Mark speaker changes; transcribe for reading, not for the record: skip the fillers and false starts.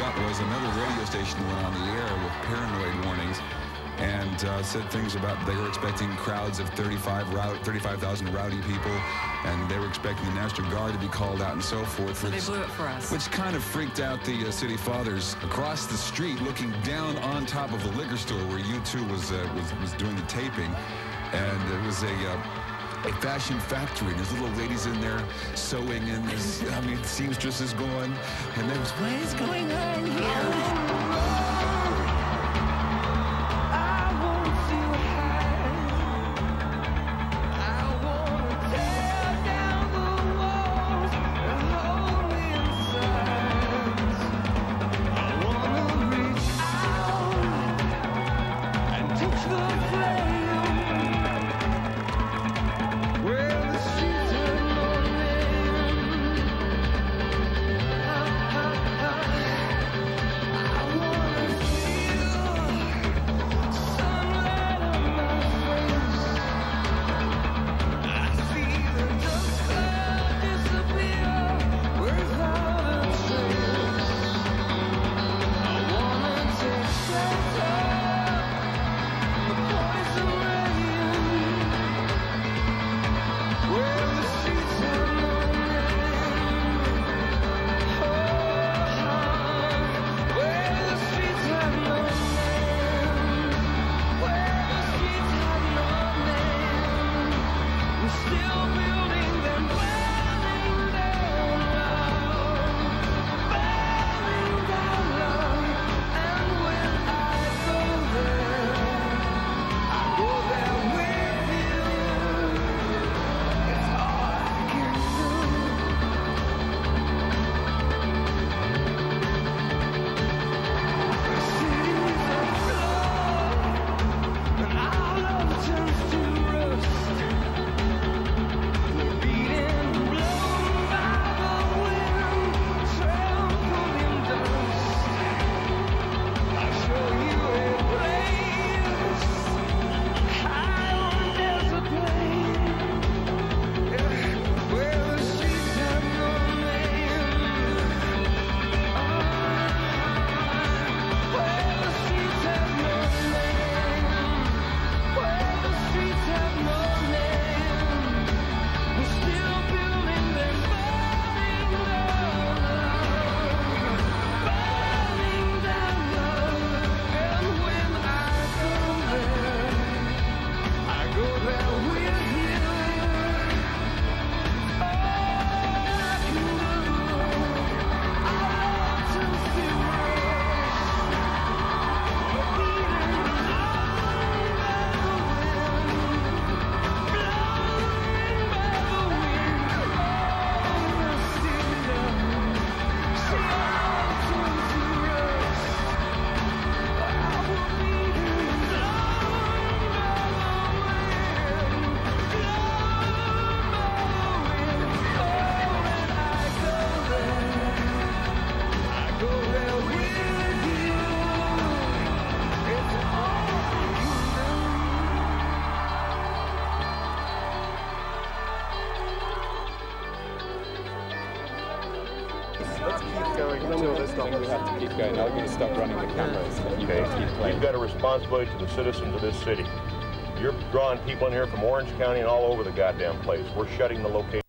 Speaker 1: out was another radio station went on the air with paranoid warnings and said things about they were expecting crowds of 35,000 rowdy people, and they were expecting the National Guard to be called out and so forth.
Speaker 2: So they blew it for us. Which
Speaker 1: kind of freaked out the city fathers across the street, looking down on top of the liquor store where U2 was doing the taping, and it was a fashion factory. There's little ladies in there sewing, and there's, I mean, seamstresses going, and there was, what is going on here?
Speaker 3: Let's keep going until this time. We have to keep going. I'm going to stop running the cameras.
Speaker 4: You've got a responsibility to the citizens of this city. You're drawing people in here from Orange County and all over the goddamn place. We're shutting the location.